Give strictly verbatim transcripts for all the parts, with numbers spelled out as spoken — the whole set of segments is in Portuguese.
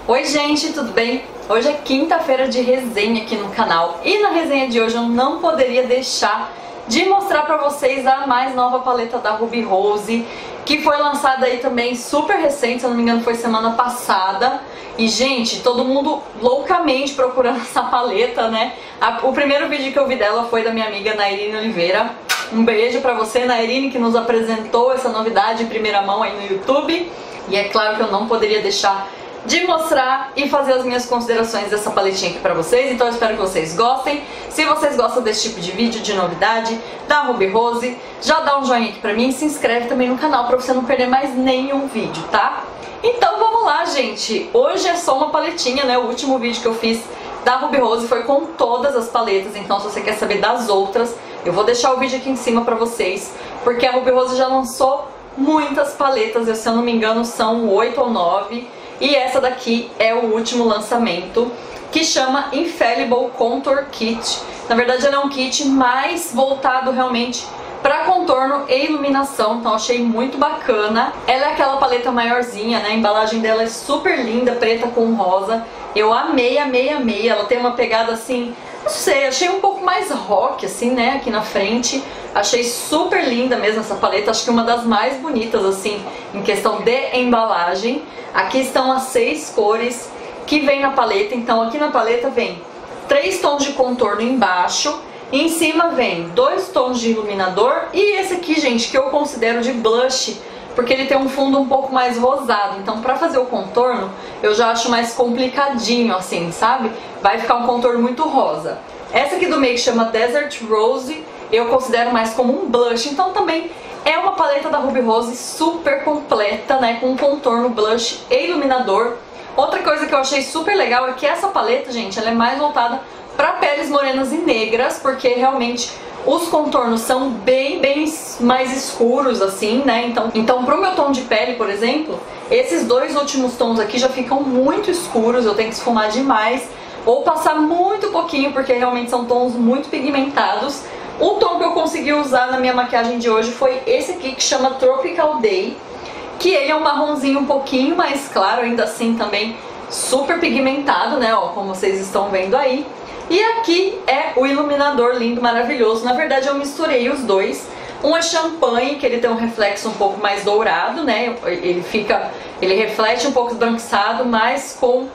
Oi gente, tudo bem? Hoje é quinta-feira de resenha aqui no canal e na resenha de hoje eu não poderia deixar de mostrar pra vocês a mais nova paleta da Ruby Rose, que foi lançada aí também super recente, se eu não me engano foi semana passada. E gente, todo mundo loucamente procurando essa paleta, né? A, o primeiro vídeo que eu vi dela foi da minha amiga Nairine Oliveira. Um beijo pra você, Nairine, que nos apresentou essa novidade em primeira mão aí no YouTube. E é claro que eu não poderia deixar de mostrar e fazer as minhas considerações dessa paletinha aqui pra vocês, então eu espero que vocês gostem. Se vocês gostam desse tipo de vídeo, de novidade, da Ruby Rose, já dá um joinha aqui pra mim e se inscreve também no canal pra você não perder mais nenhum vídeo, tá? Então vamos lá, gente! Hoje é só uma paletinha, né? O último vídeo que eu fiz da Ruby Rose foi com todas as paletas, então se você quer saber das outras, eu vou deixar o vídeo aqui em cima pra vocês, porque a Ruby Rose já lançou muitas paletas, eu, se eu não me engano são oito ou nove. E essa daqui é o último lançamento, que chama Infallible Contour Kit. Na verdade ela é um kit mais voltado realmente para contorno e iluminação, então achei muito bacana. Ela é aquela paleta maiorzinha, né? A embalagem dela é super linda, preta com rosa. Eu amei, amei, amei. Ela tem uma pegada assim, não sei, achei um pouco mais rock assim, né? Aqui na frente. Achei super linda mesmo essa paleta, acho que uma das mais bonitas assim, em questão de embalagem. Aqui estão as seis cores que vem na paleta, então aqui na paleta vem três tons de contorno embaixo, e em cima vem dois tons de iluminador e esse aqui, gente, que eu considero de blush, porque ele tem um fundo um pouco mais rosado, então pra fazer o contorno eu já acho mais complicadinho assim, sabe? Vai ficar um contorno muito rosa. Essa aqui do Make chama Desert Rose, eu considero mais como um blush, então também é uma paleta da Ruby Rose super completa, né, com contorno, blush e iluminador. Outra coisa que eu achei super legal é que essa paleta, gente, ela é mais voltada para peles morenas e negras, porque realmente os contornos são bem, bem mais escuros, assim, né, então, então pro meu tom de pele, por exemplo, esses dois últimos tons aqui já ficam muito escuros, eu tenho que esfumar demais, ou passar muito pouquinho, porque realmente são tons muito pigmentados. O tom que eu consegui usar na minha maquiagem de hoje foi esse aqui, que chama Tropical Day, que ele é um marronzinho um pouquinho mais claro, ainda assim também super pigmentado, né, ó, como vocês estão vendo aí. E aqui é o iluminador lindo, maravilhoso. Na verdade eu misturei os dois. Um é champanhe, que ele tem um reflexo um pouco mais dourado, né, ele fica, ele reflete um pouco esbranquiçado, mas com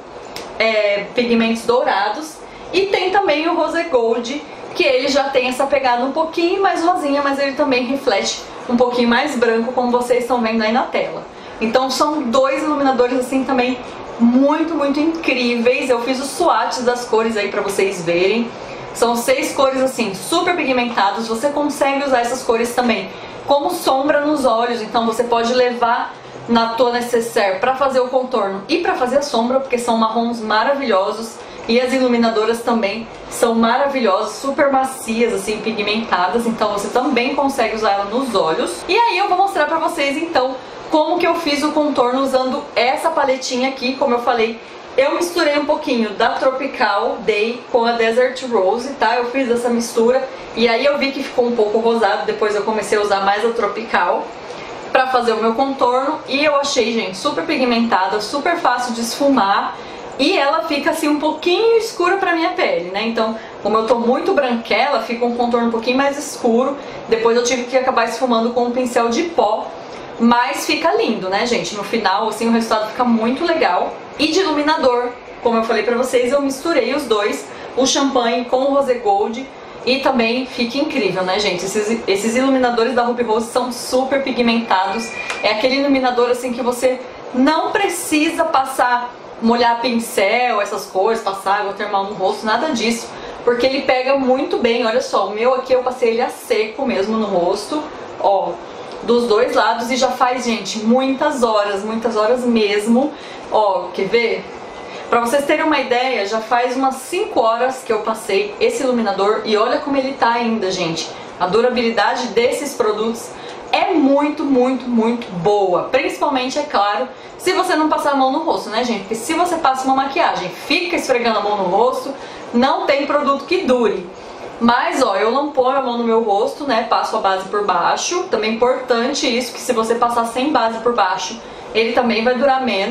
é, pigmentos dourados. E tem também o Rose Gold, que ele já tem essa pegada um pouquinho mais rosinha, mas ele também reflete um pouquinho mais branco, como vocês estão vendo aí na tela. Então são dois iluminadores assim também muito, muito incríveis. Eu fiz os swatches das cores aí pra vocês verem. São seis cores assim, super pigmentadas. Você consegue usar essas cores também como sombra nos olhos, então você pode levar na tua necessaire pra fazer o contorno e pra fazer a sombra, porque são marrons maravilhosos. E as iluminadoras também são maravilhosas, super macias, assim, pigmentadas, então você também consegue usar ela nos olhos. E aí eu vou mostrar pra vocês, então, como que eu fiz o contorno usando essa paletinha aqui. Como eu falei, eu misturei um pouquinho da Tropical Day com a Desert Rose, tá? Eu fiz essa mistura e aí eu vi que ficou um pouco rosado, depois eu comecei a usar mais a Tropical pra fazer o meu contorno. E eu achei, gente, super pigmentada, super fácil de esfumar. E ela fica assim um pouquinho escura pra minha pele, né? Então, como eu tô muito branquela, fica um contorno um pouquinho mais escuro. Depois eu tive que acabar esfumando com um pincel de pó. Mas fica lindo, né, gente? No final, assim, o resultado fica muito legal. E de iluminador, como eu falei pra vocês, eu misturei os dois, o champanhe com o Rose Gold. E também fica incrível, né, gente? Esses, esses iluminadores da Ruby Rose são super pigmentados. É aquele iluminador, assim, que você não precisa passar... molhar pincel, essas cores, passar água termal no rosto, nada disso, porque ele pega muito bem. Olha só, o meu aqui eu passei ele a seco mesmo no rosto, ó, dos dois lados, e já faz, gente, muitas horas, muitas horas mesmo. Ó, quer ver? Pra vocês terem uma ideia, já faz umas cinco horas que eu passei esse iluminador e olha como ele tá ainda, gente. A durabilidade desses produtos é muito, muito, muito boa. Principalmente, é claro, se você não passar a mão no rosto, né, gente? Porque se você passa uma maquiagem, fica esfregando a mão no rosto, não tem produto que dure. Mas, ó, eu não ponho a mão no meu rosto, né? Passo a base por baixo. Também é importante isso, que se você passar sem base por baixo, ele também vai durar menos.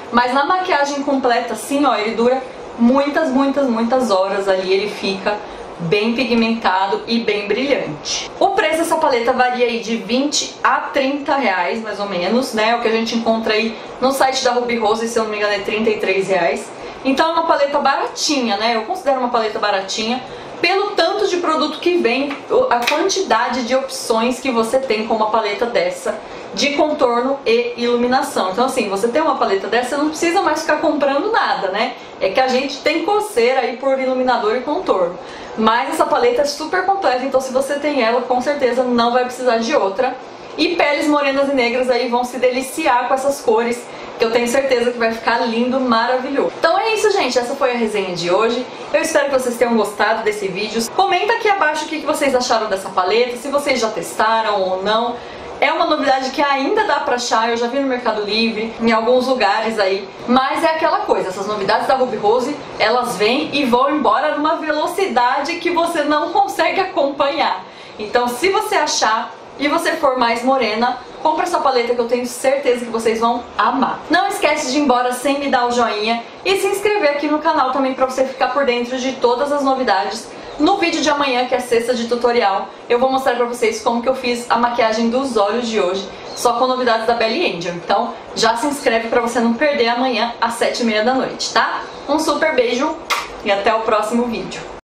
Mas na maquiagem completa, assim, ó, ele dura muitas, muitas, muitas horas ali, ele fica bem pigmentado e bem brilhante. O preço dessa paleta varia aí de vinte a trinta reais, mais ou menos, né? O que a gente encontra aí no site da Ruby Rose, se eu não me engano, é trinta e três reais. Então é uma paleta baratinha, né? Eu considero uma paleta baratinha pelo tanto de produto que vem, a quantidade de opções que você tem com uma paleta dessa de contorno e iluminação. Então assim, você tem uma paleta dessa, você não precisa mais ficar comprando nada, né? É que a gente tem coceira aí por iluminador e contorno. Mas essa paleta é super completa, então se você tem ela, com certeza não vai precisar de outra. E peles morenas e negras aí vão se deliciar com essas cores, que eu tenho certeza que vai ficar lindo, maravilhoso. Então é isso, gente, essa foi a resenha de hoje. Eu espero que vocês tenham gostado desse vídeo. Comenta aqui abaixo o que vocês acharam dessa paleta, se vocês já testaram ou não. É uma novidade que ainda dá pra achar, eu já vi no Mercado Livre, em alguns lugares aí. Mas é aquela coisa, essas novidades da Ruby Rose, elas vêm e vão embora numa velocidade que você não consegue acompanhar. Então se você achar e você for mais morena, compra essa paleta que eu tenho certeza que vocês vão amar. Não esquece de ir embora sem me dar o joinha e se inscrever aqui no canal também pra você ficar por dentro de todas as novidades. No vídeo de amanhã, que é sexta de tutorial, eu vou mostrar pra vocês como que eu fiz a maquiagem dos olhos de hoje, só com novidades da Belly Angel. Então já se inscreve pra você não perder amanhã às sete e meia da noite, tá? Um super beijo e até o próximo vídeo.